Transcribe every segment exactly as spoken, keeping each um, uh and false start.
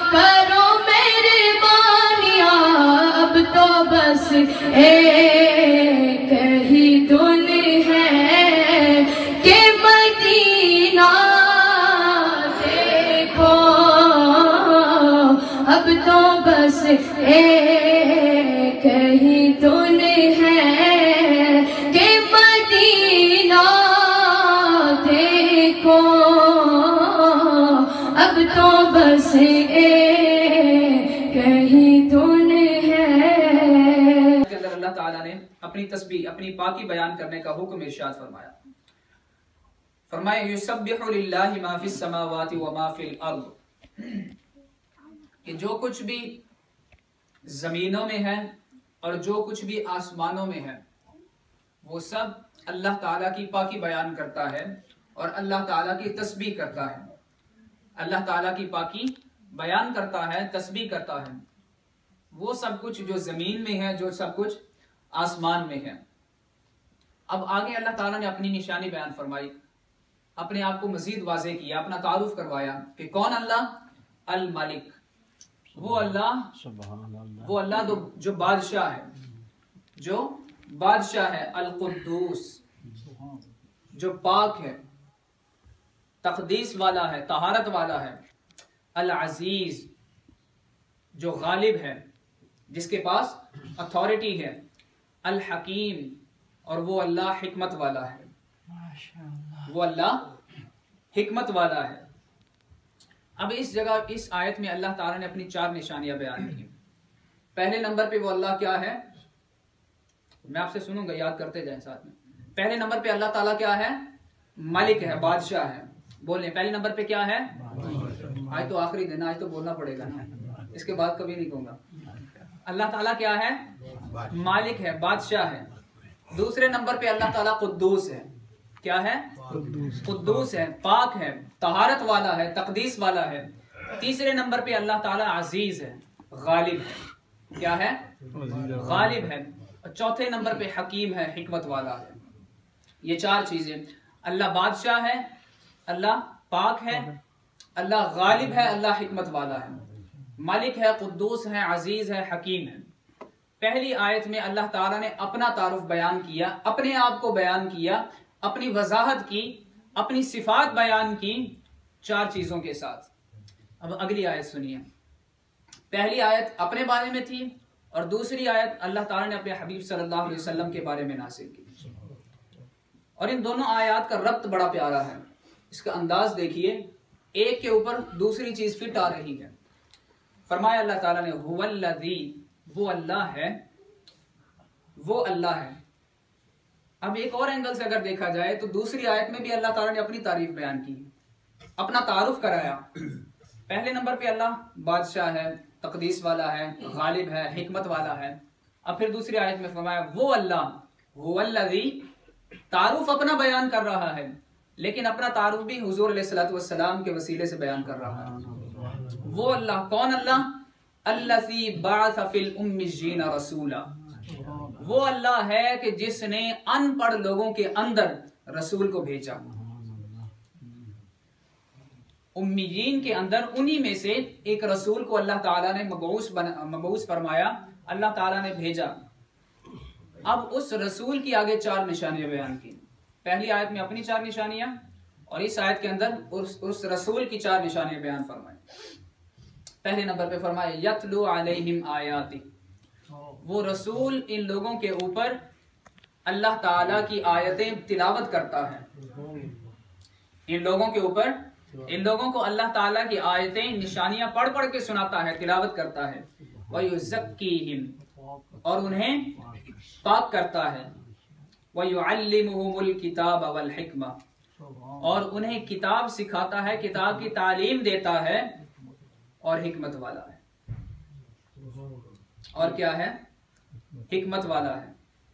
करो मेहरबानियाँ, अब तो बस एक ही धुन है कि मदीना देखो, अब तो बस एक ही धुन है कि मदीना देखो, अब तो बस एक ही धुन है। अल्लाह ताला ने अपनी तस्बीह, अपनी पाकी बयान करने का हुक्म इरशाद फरमाया। फरमाया युसब्बिहु लिल्लाहि मा फिस समावाति व मा फिल अर्द, कि जो कुछ भी जमीनों में है और जो कुछ भी आसमानों में है वो सब अल्लाह ताला की पाकी बयान करता है और अल्लाह ताला की तस्बीह करता है। अल्लाह ताला की पाकी बयान करता है, तस्बीह करता है, वो सब कुछ जो जमीन में है, जो सब कुछ आसमान में है। अब आगे अल्लाह ताला ने अपनी निशानी बयान फरमाई, अपने आप को मजीद वाज़ेह किया, अपना तारुफ करवाया कि कौन अल्लाह? अल मालिक, वो अल्लाह, वो अल्लाह जो बादशाह है, जो बादशाह है। अल कुद्दूस, जो पाक है, तकदीस वाला है, तहारत वाला है। अल अजीज, जो गालिब है, जिसके पास अथॉरिटी है। अल हकीम, और वो अल्लाह हिकमत वाला है, वो अल्लाह हिकमत वाला है। अब इस जगह, इस आयत में अल्लाह ताला ने अपनी चार निशानियां बयान की। पहले नंबर पे वो अल्लाह क्या है? मैं आपसे सुनूंगा, याद करते जाएं साथ में। पहले नंबर पे अल्लाह ताला क्या है? मालिक है, बादशाह है। बोलें, पहले नंबर पे क्या है? आज तो आखिरी दिन, आज तो बोलना पड़ेगा ना, इसके बाद कभी नहीं कहूंगा। अल्लाह ताला क्या है? मालिक है, बादशाह है। दूसरे नंबर पे अल्लाह ताला कुद्दूस है। क्या है? कुद्दूस है, पाक है, तहारत वाला है, तकदीस वाला है। तीसरे नंबर पे अल्लाह ताला अजीज है, गालिब है। क्या है? गालिब है। और चौथे नंबर पे हकीम है, हिकमत वाला है। ये चार चीजें, अल्लाह बादशाह है, अल्लाह पाक है, अल्लाह गालिब है, अल्लाह हिकमत वाला है, मालिक है, कुद्दूस है, अजीज है, हकीम है। पहली आयत में अल्लाह ताला ने अपना तारुफ बयान किया, अपने आप को बयान किया, अपनी वजाहत की, अपनी सिफात बयान की, चार चीजों के साथ। अब अगली आयत सुनिए। पहली आयत अपने बारे में थी और दूसरी आयत अल्लाह ताला ने अपने हबीब सल्लल्लाहु अलैहि वसल्लम के बारे में नासिल की। और इन दोनों आयत का रब्त बड़ा प्यारा है। इसका अंदाज देखिए, एक के ऊपर दूसरी चीज फिट आ रही है। फरमाया अल्लाह ताला ने, हुवल्लज़ी, वो अल्लाह है, वो अल्लाह है। अब एक और एंगल से अगर देखा जाए तो दूसरी आयत में भी अल्लाह ताला ने अपनी तारीफ बयान की, अपना तारुफ कराया। पहले नंबर पे अल्लाह बादशाह है, तकदीस वाला है, गालिब है, हिकमत वाला है। अब फिर दूसरी आयत में फरमाया वो अल्लाह, हुवल्लज़ी, तारुफ अपना बयान कर रहा है, लेकिन अपना तारुफ भी हुजूर अलैहिस्सलातु वस्सलाम के वसीले से बयान कर रहा है। वो अल्लाह, कौन अल्लाह? अल्लज़ी बअस फिल उम्मिय्यीन रसूला, वो अल्लाह है कि जिसने अनपढ़ लोगों के अंदर रसूल को भेजा। उम्मीयीन के अंदर, उन्हीं में से एक रसूल को अल्लाह ताला ने मबऊस बना, मबऊस फरमाया, अल्लाह ताला ने भेजा। अब उस रसूल की आगे चार निशानियां बयान की। पहली आयत में अपनी चार निशानियां और इस आयत के अंदर उस, उस रसूल की चार निशानियां बयान फरमाई। पहले नंबर पे फरमाया यतलू अलैहिम आयाती, वो रसूल इन लोगों के ऊपर अल्लाह ताला की आयतें तिलावत करता है। इन लोगों के ऊपर, इन लोगों को अल्लाह ताला की आयतें, निशानियां पढ़ पढ़ के सुनाता है, तिलावत करता है। वयुज़क्कीहिम, और उन्हें पाक करता है। वयुअल्लिमुहुमुल किताब वल हिकमा, और उन्हें किताब सिखाता है, किताब की तालीम देता है, और हिकमत वाला है। और क्या है? हिकमत वाला है।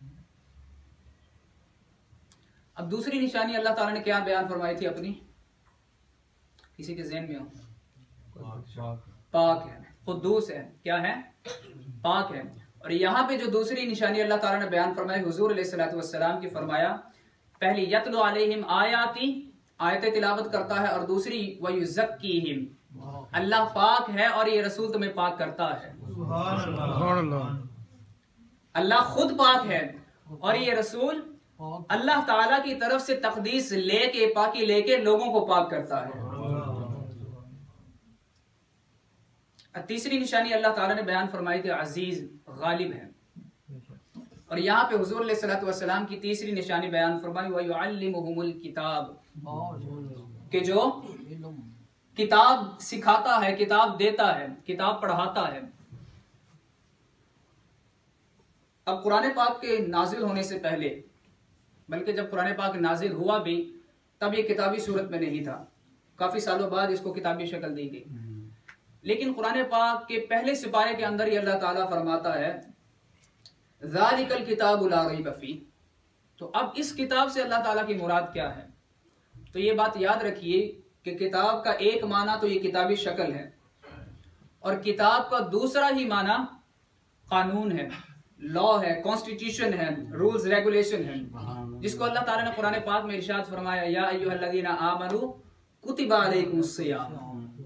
अब दूसरी निशानी अल्लाह ताला ने क्या बयान फरमाई थी अपनी? किसी के ज़हन में हो? पाक है, कुद्दूस है। क्या है? पाक है। और यहाँ पे जो दूसरी निशानी अल्लाह ताला ने बयान फरमाई हुजूर अलैहिस्सलातु वस्सलाम की, फरमाया पहली यतलु अलैहिम आयाती, आयतें तिलावत करता है, और दूसरी वयुज़क्कीहिम, अल्लाह पाक है और ये रसूल तुम्हें पाक करता है। अल्लाह खुद पाक है और ये रसूल अल्लाह ताला की तरफ से तकदीस लेके, पाकी लेके लोगों को पाक करता है। तीसरी निशानी अल्लाह ताला ने बयान फरमाई थी, अजीज गालिब है। और यहाँ पे हुजूर अलैहिस्सलातु वस्सलाम की तीसरी निशानी बयान फरमाई, व युअल्लिमुहुमुल किताब, कि जो किताब सिखाता है, किताब देता है, किताब पढ़ाता है। अब कुरान पाक के नाजिल होने से पहले, बल्कि जब कुरान पाक नाजिल हुआ भी तब ये किताबी सूरत में नहीं था, काफी सालों बाद इसको किताबी शक्ल दी गई। लेकिन कुरान पाक के पहले सिपारे के अंदर ही अल्लाह ताला फरमाता है ज़ालिकल किताबु ला रैब फीह। तो अब इस किताब से अल्लाह ताला की मुराद क्या है? तो ये बात याद रखिए कि किताब का एक माना तो ये किताबी शक्ल है, और किताब का दूसरा ही माना कानून है, लॉ है, कॉन्स्टिट्यूशन है, रूल्स रेगुलेशन है, जिसको अल्लाह ताला ने कुरान पाक में इरशाद फरमाया, या अय्युहल्लज़ीना आमनू कुतिबा अलैकुमुस्सियाम,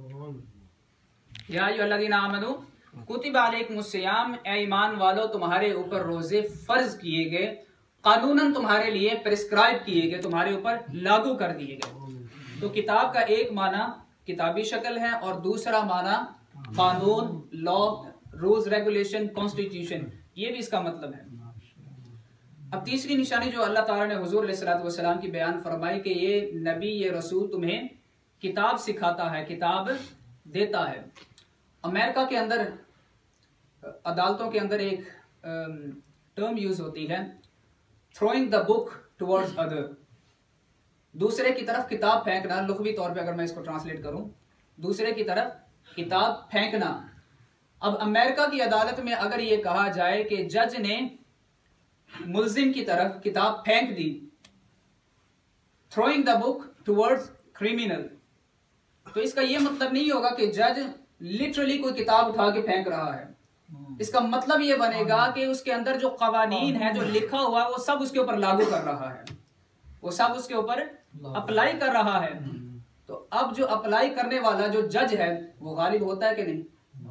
या अय्युहल्लज़ीना आमनू कुतिबा अलैकुमुस्सियाम, ए ईमान वालो तुम्हारे ऊपर रोजे फर्ज किए गए, कानूनन तुम्हारे लिए प्रिस्क्राइब किए गए, तुम्हारे ऊपर लागू कर दिए गए। तो किताब का एक माना किताबी शक्ल है और दूसरा माना कानून, लॉ, रूल्स रेगुलेशन, कॉन्स्टिट्यूशन, ये भी इसका मतलब है। अब तीसरी निशानी जो अल्लाह ताला ने हुजूर अलैहिस्सलातु वस्सलाम की बयान फरमाई कि ये नबी, ये रसूल तुम्हें किताब सिखाता है, किताब देता है। अमेरिका के अंदर अदालतों के अंदर एक टर्म यूज होती है, throwing the book towards other, दूसरे की तरफ किताब फेंकना। लुग़वी तौर पे अगर मैं इसको ट्रांसलेट करूं, दूसरे की तरफ किताब फेंकना। अब अमेरिका की अदालत में अगर ये कहा जाए कि जज ने मुल्जिम की तरफ किताब फेंक दी, throwing the book towards criminal, तो इसका यह मतलब नहीं होगा कि जज लिटरली कोई किताब उठा के फेंक रहा है। इसका मतलब ये बनेगा कि उसके अंदर जो कवानीन है, जो लिखा हुआ है, वो सब उसके ऊपर लागू कर रहा है, वो सब उसके ऊपर अप्लाई कर रहा है। तो अब जो अप्लाई करने वाला जो जज है वो गालिब होता है कि नहीं?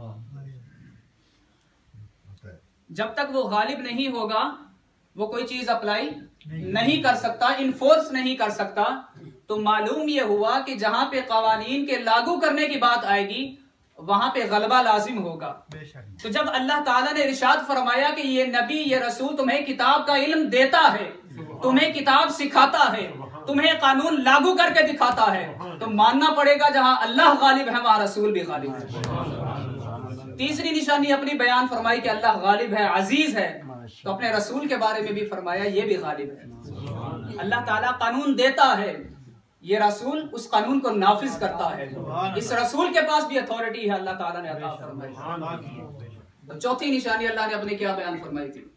जब तक वो गालिब नहीं होगा वो कोई चीज अप्लाई नहीं कर सकता, इन्फोर्स नहीं कर सकता। तो मालूम ये हुआ कि जहां पे कवानीन के लागू करने की बात आएगी वहां पे गलबा लाजिम होगा। तो जब अल्लाह ताला ने इरशाद फरमाया कि ये नबी, ये रसूल तुम्हें किताब का इल्म देता है, तुम्हें किताब सिखाता है, तुम्हें कानून लागू करके दिखाता है, तो मानना पड़ेगा जहां अल्लाह गालिब है वहां रसूल भी गालिब है। तीसरी निशानी अपनी बयान फरमाई कि अल्लाह गालिब है, अजीज है, तो अपने रसूल के बारे में भी फरमाया ये भी गालिब है। अल्लाह ताला कानून देता है, ये रसूल उस कानून को नाफिज करता है। इस रसूल के पास भी अथॉरिटी है, अल्लाह ताला ने अता फरमाई। तो चौथी निशानी अल्लाह ने अपने क्या बयान फरमाई थी?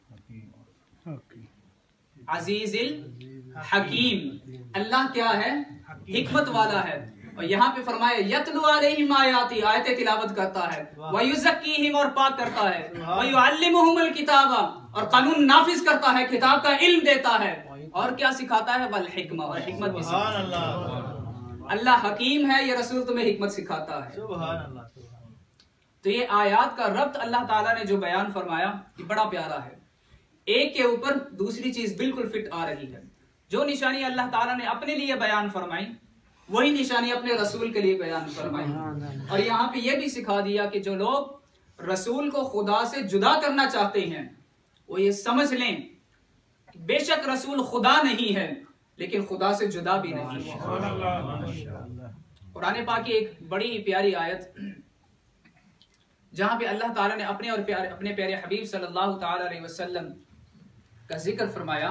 अजीजिल हकीम, अल्लाह क्या है? हिकमत वाला है। और यहाँ पे फरमाया यतलु अलैहिम आयाती, आयतें तिलावत करता है, व युज़क्कीहिम, और पाक करता है, व युअल्लिमुहुमुल किताबा, और कानून नाफिज करता है, किताब का इल्म देता है, और क्या सिखाता है? वल हिकमा, और हिकमत भी सिखाता है। अल्लाह हकीम है, ये रसूल तुम्हें हिकमत सिखाता है। तो ये आयात का रब्त अल्लाह ताला ने जो बयान फरमाया ये बड़ा प्यारा है। एक के ऊपर दूसरी चीज बिल्कुल फिट आ रही है। जो निशानी अल्लाह ताला ने अपने लिए बयान फरमाई वही निशानी अपने रसूल के लिए बयान फरमाई। और यहाँ पे ये भी सिखा दिया कि जो लोग रसूल को खुदा से जुदा करना चाहते हैं वो ये समझ लें बेशक रसूल खुदा नहीं है लेकिन खुदा से जुदा भी नहीं है। कुरान पाक की एक बड़ी ही प्यारी आयत जहां पे अल्लाह ताला ने अपने और प्यारे अपने प्यारे हबीब सल्लल्लाहु ताला अलैहि वसल्लम का जिक्र फरमाया।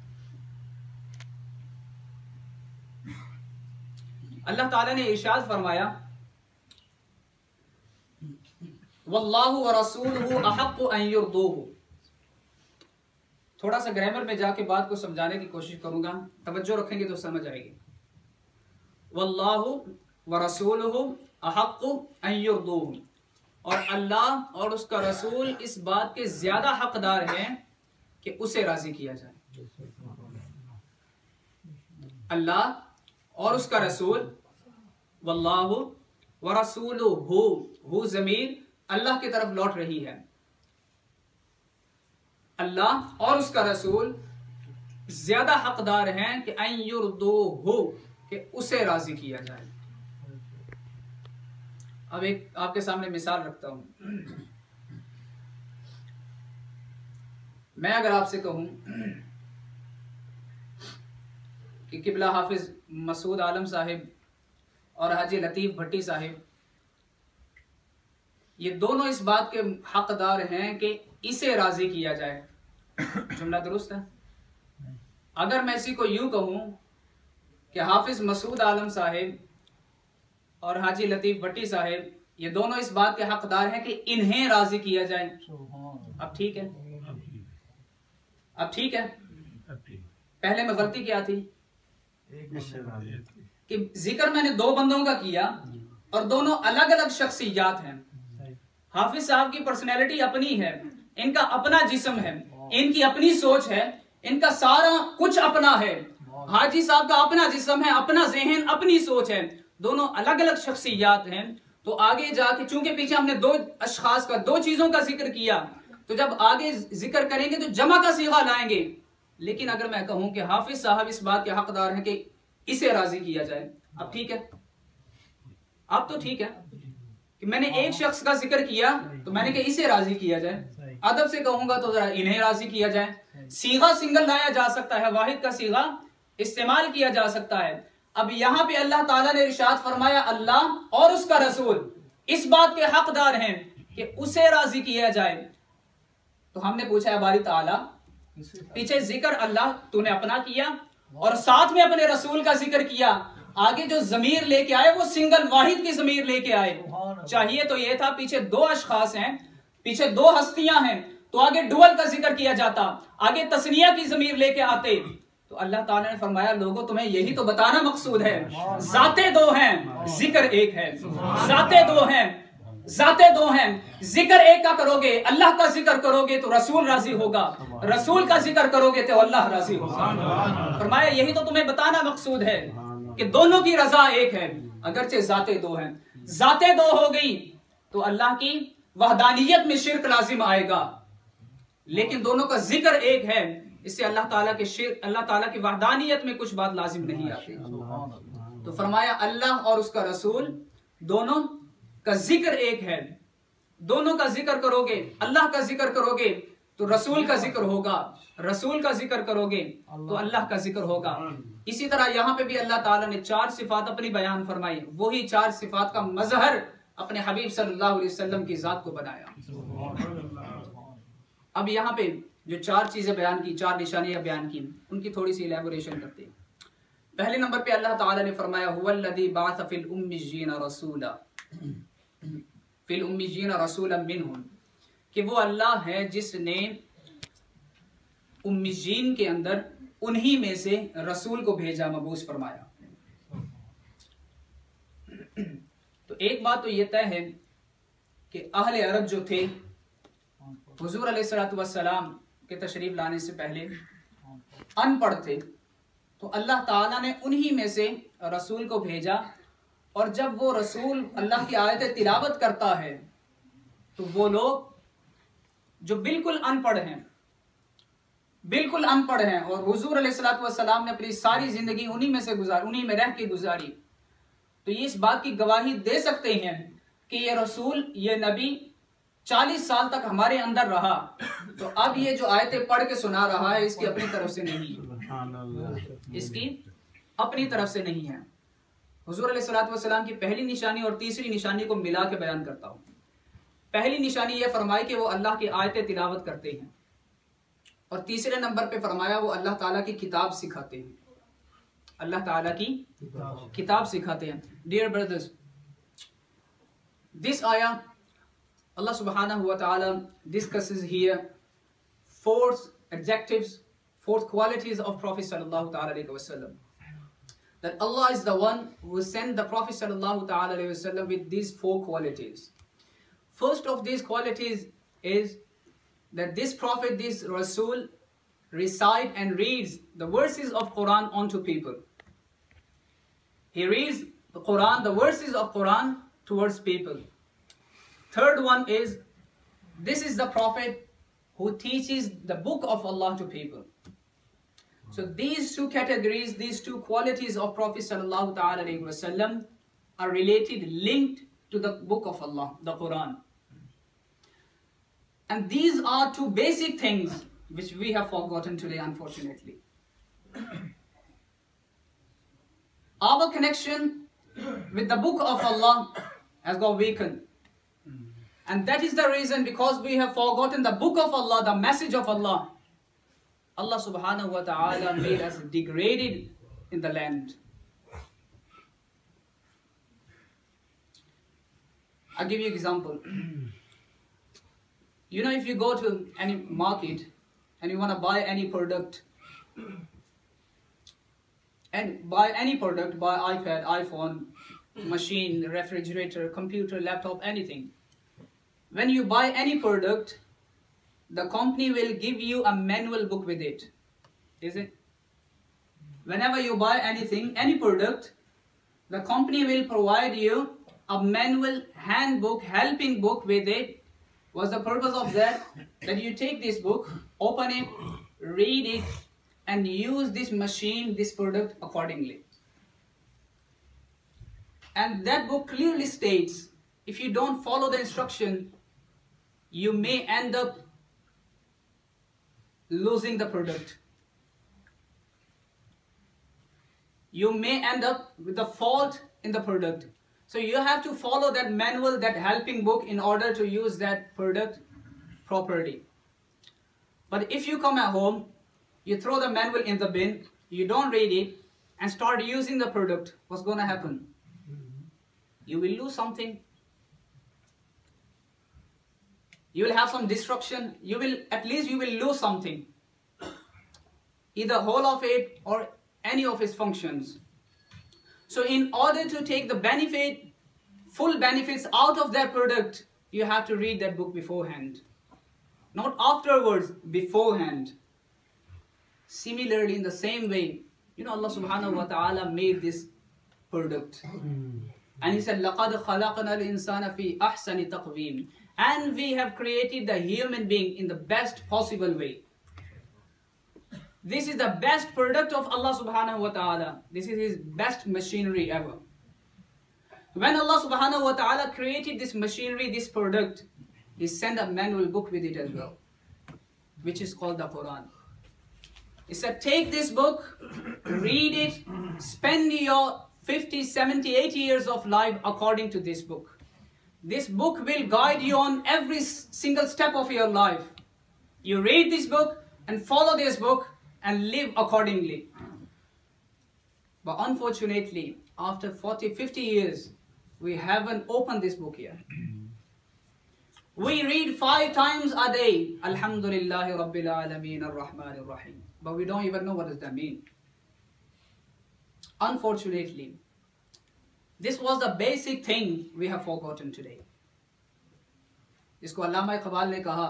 अल्लाह ताला ने इरशाद फरमाया वल्लाहु व रसूलुहु अहक्कु अन युरदूहु। थोड़ा सा ग्रामर में जाके बात को समझाने की कोशिश करूंगा, तवज्जो रखेंगे तो समझ आएगी। वल्लाहु व रसूलुहु अहक्कु अन युरदूहु, और अल्लाह और उसका रसूल इस बात के ज्यादा हकदार हैं कि उसे राजी किया जाए। अल्लाह और उसका रसूल, वल्लाहु व रसूलुहु, हु ज़मीर अल्लाह की तरफ लौट रही है। अल्लाह और उसका रसूल ज्यादा हकदार हैं कि अन युर्दूहु, कि उसे राजी किया जाए। अब एक आपके सामने मिसाल रखता हूं। मैं अगर आपसे कहूं कि किबला हाफिज मसूद आलम साहिब और हाजी लतीफ भट्टी साहिब, ये दोनों इस बात के हकदार हैं कि इसे राजी किया जाए, जुमला दुरुस्त है? अगर मैं इसी को यूं कहूं कि हाफिज मसूद आलम साहिब और हाजी लतीफ भट्टी साहिब, ये दोनों इस बात के हकदार हैं कि इन्हें राजी किया जाए, अब ठीक है? अब ठीक है? पहले में गलती क्या थी कि जिक्र मैंने दो बंदों का किया और दोनों अलग अलग शख्सियात हैं। हाफिज साहब की पर्सनैलिटी अपनी है, इनका अपना जिस्म है, इनकी अपनी सोच है, इनका सारा कुछ अपना है। हाजी साहब का अपना जिस्म है, अपना ज़हन, अपनी सोच है, दोनों अलग अलग शख्सियात हैं। तो आगे जाके चूंकि पीछे हमने दो अशखास का, दो चीजों का जिक्र किया, तो जब आगे जिक्र करेंगे तो जमा का सीगा लाएंगे। लेकिन अगर मैं कहूं कि हाफिज साहब इस बात के हकदार हैं कि इसे राजी किया जाए, अब ठीक है? अब तो ठीक है कि मैंने एक शख्स का जिक्र किया तो मैंने कहा इसे राजी किया जाए। अदब से कहूंगा तो जरा इन्हें राजी किया जाए। सीगा सिंगल लाया जा सकता है, वाहिद का सीगा इस्तेमाल किया जा सकता है। अब यहां पे अल्लाह ताला ने इरशाद फरमाया अल्लाह और उसका रसूल इस बात के हकदार हैं कि उसे राजी किया जाए। तो हमने पूछा है बारी ताला, पीछे जिक्र अल्लाह तूने अपना किया और साथ में अपने रसूल का जिक्र किया, आगे जो जमीर लेके आए वो सिंगल वाहिद की जमीर लेके आए। चाहिए तो ये था पीछे दो अशखास हैं, पीछे दो हस्तियां हैं, तो आगे डुअल का जिक्र किया जाता, आगे तस्निया की जमीर लेके आते। तो अल्लाह ताला ने फरमाया लोगों तुम्हें यही तो बताना मकसूद है, जाते दो हैं जिक्र एक है, जाते दो हैं जाते दो हैं, जिक्र एक का करोगे, अल्लाह का जिक्र करोगे तो रसूल राजी होगा, रसूल का जिक्र करोगे तो अल्लाह राजी होगा। फरमाया यही तो तुम्हें बताना मकसूद है कि दोनों की रजा एक है, अगरचे जाते दो हैं। जाते दो हो गई तो अल्लाह की वहदानियत में शिर्क लाजिम आएगा, लेकिन दोनों का जिक्र एक है, इससे अल्लाह ताला के शिर्क, अल्लाह ताला की वहदानियत में कुछ बात लाजिम नहीं आती। तो फरमाया अल्लाह और उसका रसूल दोनों का जिक्र एक है, दोनों का जिक्र करोगे, अल्लाह का जिक्र करोगे तो रसूल का जिक्र होगा, रसूल का जिक्र करोगे तो अल्लाह का जिक्र होगा। इसी तरह यहाँ पे भी अल्लाह ताला ने चार सिफात अपनी बयान फरमाई, वही चार सिफात का मजहर अपने हबीब सल्लल्लाहु अलैहि वसल्लम की जात को बनाया। अब यहाँ पे जो चार चीजें बयान की, चार निशानियां बयान की, उनकी थोड़ी सी इलैबोरेशन करते हैं। पहले नंबर पे अल्लाह ताला ने फरमाया हुवल्लज़ी बाअस फिल उम्मिय्यीना रसूला, फिल उम्मिय्यीना रसूलन मिनहुम, कि वो अल्लाह है जिसने उम्मिय्यीन के अंदर उन्हीं में से रसूल को भेजा, मबूस फरमाया। तो एक बात तो ये तय है कि अहले अरब जो थे हुजूर अलैहिस्सलातु वस्सलाम के तशरीफ लाने से पहले अनपढ़ थे, तो अल्लाह ताला ने उन्हीं में से रसूल को भेजा। और जब वो रसूल अल्लाह की आयतें तिलावत करता है तो वो लोग जो बिल्कुल अनपढ़ हैं, बिल्कुल अनपढ़ हैं, और हुजूर अलैहिस्सलातु वस्सलाम ने अपनी सारी जिंदगी उन्हीं में से गुजारी, उन्हीं में रह के गुजारी, तो ये इस बात की गवाही दे सकते हैं कि ये रसूल, ये नबी चालीस साल तक हमारे अंदर रहा, तो अब ये जो आयतें पढ़ के सुना रहा है इसकी अपनी तरफ से नहीं, इसकी अपनी तरफ से नहीं है। हुजूर अलैहिस्सलातु वस्सलाम की पहली निशानी और तीसरी निशानी को मिला के बयान करता हूं। पहली निशानी यह फरमाई कि वो अल्लाह की आयतें तिलावत करते हैं, और तीसरे नंबर पे फरमाया वो अल्लाह ताला की किताब सिखाते हैं, अल्लाह ताला की किताब सिखाते हैं। डियर ब्रदर्स, दिस आया Allah subhanahu wa ta'ala discusses here four adjectives, four qualities of Prophet sallallahu ta'ala alayhi wa sallam. That Allah is the one who sent the Prophet sallallahu ta'ala alayhi wa sallam with these four qualities. First of these qualities is that this Prophet, this Rasul, recite and reads the verses of Quran onto people. He reads the Quran, the verses of Quran towards people. Third one is, this is the Prophet who teaches the book of Allah to people. So these two categories, these two qualities of Prophet sallallahu ta'ala alayhi wa sallam are related, linked to the book of Allah, the Quran. And these are two basic things which we have forgotten today, unfortunately. Our connection with the book of Allah has got weakened. And that is the reason, because we have forgotten the book of Allah, the message of Allah. Allah subhanahu wa ta'ala made us degraded in the land. I'll give you an example. You know, if you go to any market and you want to buy any product, and buy any product, buy iPad, iPhone, machine, refrigerator, computer, laptop, anything. When you buy any product, the company will give you a manual book with it. Is it? Whenever you buy anything, any product, the company will provide you a manual handbook, helping book with it. What's the purpose of that? That you take this book, open it, read it, and use this machine, this product accordingly. And that book clearly states, if you don't follow the instruction, you may end up losing the product. You may end up with the fault in the product. So you have to follow that manual, that helping book, in order to use that product properly. But if you come at home, you throw the manual in the bin, you don't read it, and start using the product, what's going to happen? You will lose something. You will have some destruction. You will, at least you will lose something. Either whole of it or any of its functions. So in order to take the benefit, full benefits out of that product, you have to read that book beforehand. Not afterwards, beforehand. Similarly, in the same way, you know, Allah subhanahu wa ta'ala made this product. And He said, لَقَدْ خَلَقْنَا الْإِنسَانَ فِي أَحْسَنِ تَقْوِيمٍ. And we have created the human being in the best possible way. This is the best product of Allah subhanahu wa ta'ala. This is His best machinery ever. When Allah subhanahu wa ta'ala created this machinery, this product, He sent a manual book with it as well, which is called the Quran. He said, take this book, read it, spend your fifty, seventy, eighty years of life according to this book. This book will guide you on every single step of your life. You read this book and follow this book and live accordingly. But unfortunately, after forty, fifty years, we haven't opened this book yet. We read five times a day, Alhamdulillahi Rabbil Alameen Ar-Rahman Ar-Rahim. But we don't even know what does that mean. Unfortunately, this was the basic thing we have forgotten today. इसको अल्लामा इक़बाल ने कहा,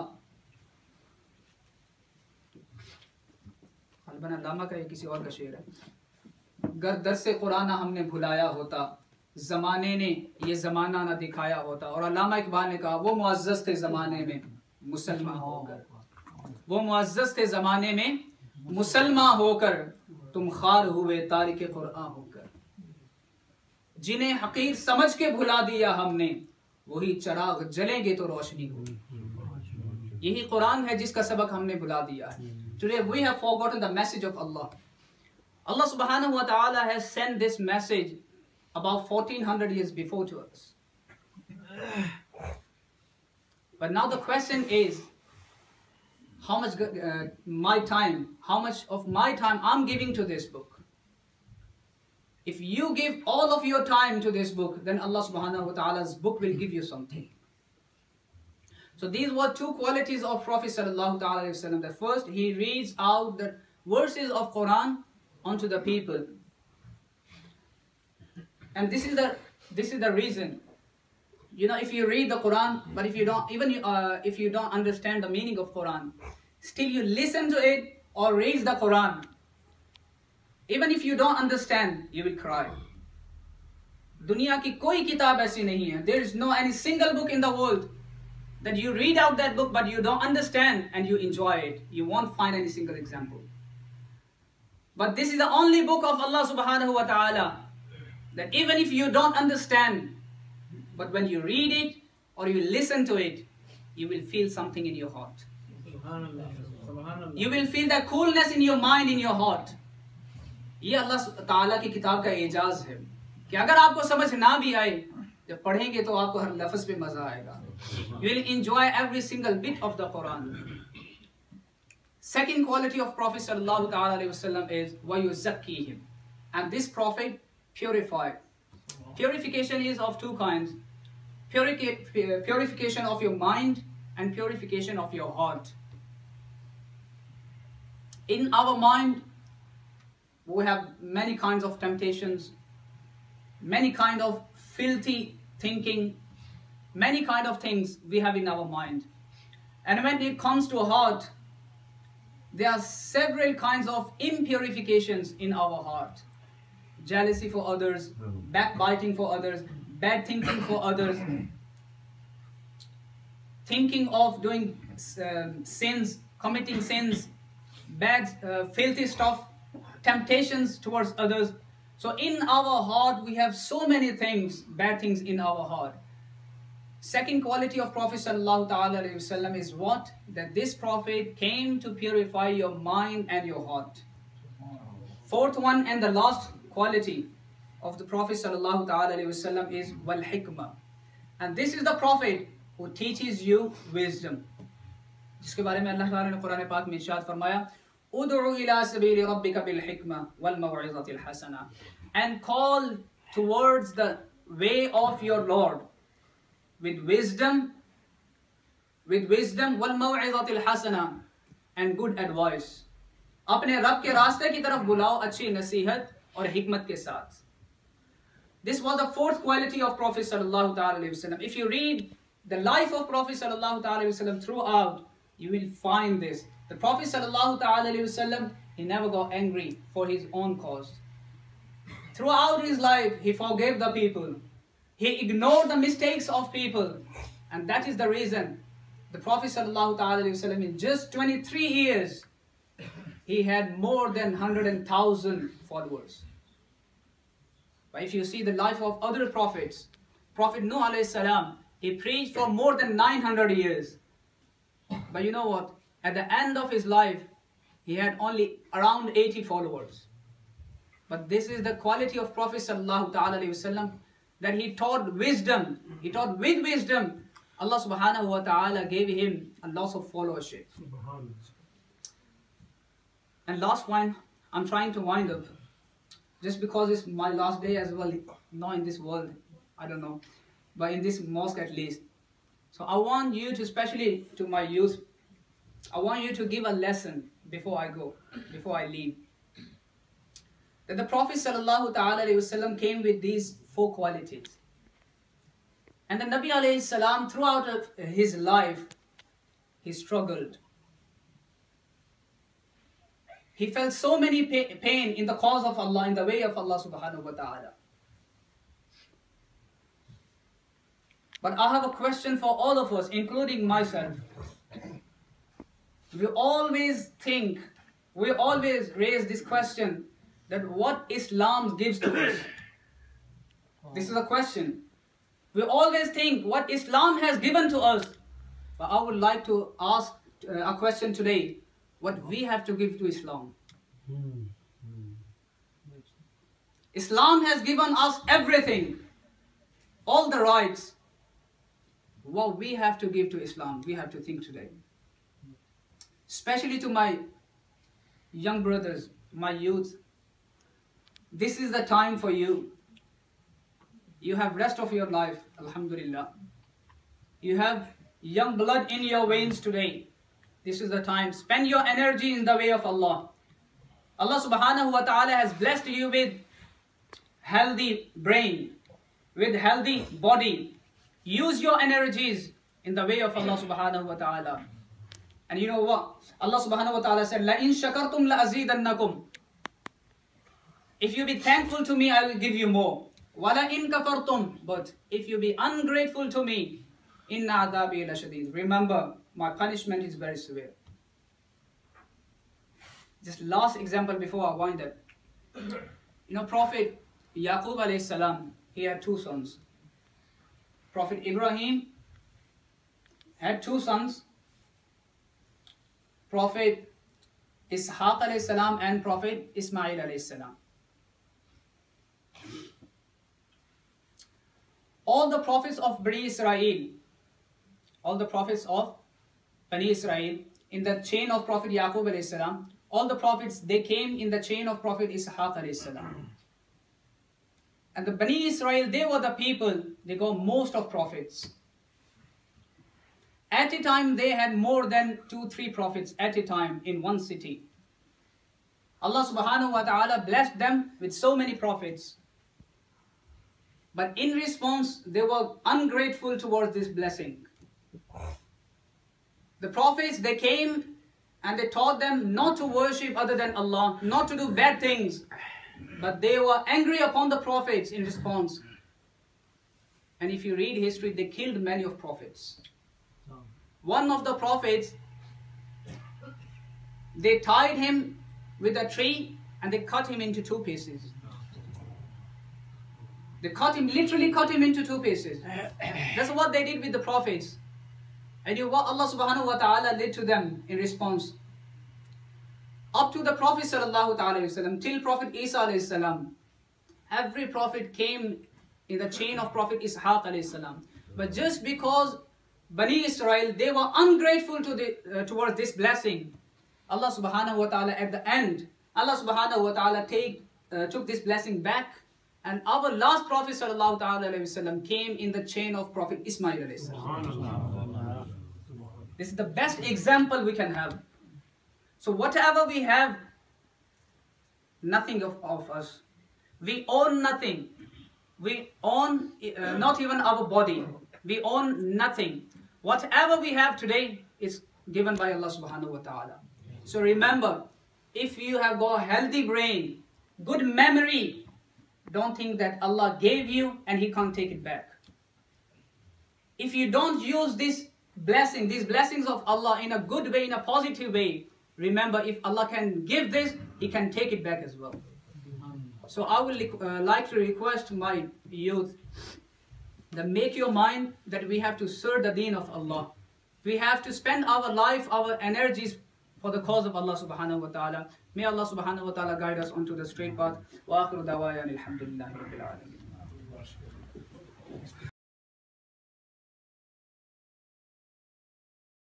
अलबना अल्लामा का या किसी और का शेर है, गर दर्से कुरान हमने भुलाया होता, ज़माने ने ये ज़माना ना दिखाया होता. और अल्लामा इक़बाल ने कहा, वो मुअज़्ज़ज़ थे ज़माने में मुसलमान होकर, वो मुअज़्ज़ज़ थे ज़माने में मुसलमान होकर, तुम खार हुए तारिक कुरान होकर. जिन्हें हकीर समझ के भुला दिया हमने, वही चराग जलेंगे तो रोशनी होगी. यही कुरान है जिसका सबक हमने भुला दिया है. Today we have forgotten the message of Allah. Allah subhanahu wa ta'ala has sent this message about fourteen hundred years before to us. But now the question is, how much uh, my time, how much of my time I'm giving to this book? If you give all of your time to this book, then Allah subhanahu wa ta'ala's book will give you something. So these were two qualities of Prophet sallallahu ta'ala alayhi wa sallam. The first, he reads out the verses of Quran onto the people. And this is the this is the reason. You know, if you read the Quran, but if you don't, even uh, if you don't understand the meaning of Quran, still you listen to it or read the Quran. Even if you don't understand, you will cry. दुनिया की कोई किताब ऐसी नहीं है. There is no any single book in the world that you read out that book but you don't understand and you enjoy it. You won't find any single example. But this is the only book of Allah subhanahu wa ta'ala that even if you don't understand, but when you read it or you listen to it, you will feel something in your heart. You will feel that coolness in your mind, in your heart. ये अल्लाह ताला की किताब का एजाज है कि अगर आपको समझ ना भी आए, जब पढ़ेंगे तो आपको हर लफ्ज़ पे मजा आएगा. You will enjoy every single bit of the Quran. Second quality of Prophet sallallahu ta'ala alayhi wasallam is وَيُزَكِّيهِمْ, and this Prophet purified. Purification is of two kinds. Purica- purification of your mind and purification of your heart. In our mind, we have many kinds of temptations, many kind of filthy thinking, many kind of things we have in our mind. And when it comes to heart, there are several kinds of impurifications in our heart. Jealousy for others, backbiting for others, bad thinking for others, thinking of doing uh, sins, committing sins, bad, uh, filthy stuff, temptations towards others. So in our heart, we have so many things, bad things in our heart. Second quality of Prophet sallallahu ta'ala alayhi wasallam is what? That this Prophet came to purify your mind and your heart. Fourth one and the last quality of the Prophet sallallahu ta'ala alayhi wasallam is wal hikmah. And this is the Prophet who teaches you wisdom. जिसके बारे में अल्लाह ताला ने कुरान पाक में इरशाद फरमाया, उदउ इला सबील रब्बिका bill हिकमा वल मौइज़तिल हसना, and call towards the way of your Lord with wisdom, with wisdom wal मौइज़तिल Hasnat, and good advice. अपने रब के रास्ते की तरफ बुलाओ अच्छी नसीहत और हिकमत के साथ. This was the fourth quality of Prophet sallallahu ta'ala alayhi wasallam. If you read the life of Prophet sallallahu ta'ala alayhi wasallam throughout, you will find this. The Prophet sallallahu ta'ala alayhi wasallam, he never got angry for his own cause. Throughout his life, he forgave the people. He ignored the mistakes of people. And that is the reason the Prophet sallallahu ta'ala alayhi wasallam, in just twenty-three years, he had more than one hundred thousand followers. But if you see the life of other prophets, Prophet Nuh alayhi salam, he preached for more than nine hundred years. But you know what? At the end of his life, he had only around eighty followers. But this is the quality of Prophet sallallahu ta'ala alayhi wasallam, that he taught wisdom. He taught with wisdom. Allah subhanahu wa ta'ala gave him a lot of followership. And last one, I'm trying to wind up. Just because it's my last day as well, not in this world, I don't know, but in this mosque at least. So I want you to, especially to my youth, I want you to give a lesson before I go, before I leave. That the Prophet sallallahu ta'ala alayhi wasallam came with these four qualities. And the Nabi alayhi salam, throughout his life, he struggled. He felt so many pain in the cause of Allah, in the way of Allah subhanahu wa ta'ala. But I have a question for all of us, including myself. We always think, we always raise this question, that what Islam gives to us. This is a question. We always think what Islam has given to us. But I would like to ask a question today. What we have to give to Islam. Islam has given us everything, all the rights. What we have to give to Islam, we have to think today. Especially to my young brothers, my youth. This is the time for you. You have rest of your life, alhamdulillah. You have young blood in your veins today. This is the time. Spend your energy in the way of Allah. Allah subhanahu wa ta'ala has blessed you with healthy brain, with healthy body. Use your energies in the way of Allah subhanahu wa ta'ala. And you know what? Allah subhanahu wa ta'ala said, لَإِن شَكَرْتُمْ لَأَزِيدَنَّكُمْ. If you be thankful to me, I will give you more. Wala in kafartum, but if you be ungrateful to me, inna adabi lashadid. Remember, my punishment is very severe. Just last example before I wind up. You know, Prophet Yaqub alayhi salam, he had two sons. Prophet Ibrahim had two sons. Prophet Ishaq alayhi salam and Prophet Ismail alayhi salam. All the prophets of Bani Israel, all the prophets of Bani Israel, in the chain of Prophet Yaqub alayhi salam, all the prophets, they came in the chain of Prophet Ishaq alayhi salam. And the Bani Israel, they were the people, they got most of prophets. At a time, they had more than two, three prophets at a time in one city. Allah subhanahu wa ta'ala blessed them with so many prophets. But in response, they were ungrateful towards this blessing. The prophets, they came and they taught them not to worship other than Allah, not to do bad things. But they were angry upon the prophets in response. And if you read history, they killed many of prophets. One of the prophets, they tied him with a tree and they cut him into two pieces. They cut him, literally cut him into two pieces. That's what they did with the prophets. And you know what Allah subhanahu wa ta'ala did to them in response? Up to the Prophet sallallahu ta'ala wasallam, till Prophet Isa alayhi salam, every prophet came in the chain of Prophet Ishaq alayhi salam. But just because Bani Israel, they were ungrateful to the, uh, towards this blessing, Allah subhanahu wa ta'ala at the end, Allah subhanahu wa ta'ala take, uh, took this blessing back, and our last Prophet sallallahu ta'ala wasallam came in the chain of Prophet Ismail alayhi salam. This is the best example we can have. So whatever we have, nothing of, of us. We own nothing. We own uh, not even our body. We own nothing. Whatever we have today is given by Allah subhanahu wa ta'ala. So remember, if you have got a healthy brain, good memory, don't think that Allah gave you and He can't take it back. If you don't use this blessing, these blessings of Allah in a good way, in a positive way, remember, if Allah can give this, He can take it back as well. So I will uh, like to request my youth that make your mind that we have to serve the deen of Allah. We have to spend our life, our energies for the cause of Allah subhanahu wa ta'ala. May Allah subhanahu wa ta'ala guide us onto the straight path. Wa akhiru dawaya alhamdulillahi rabbil alamin.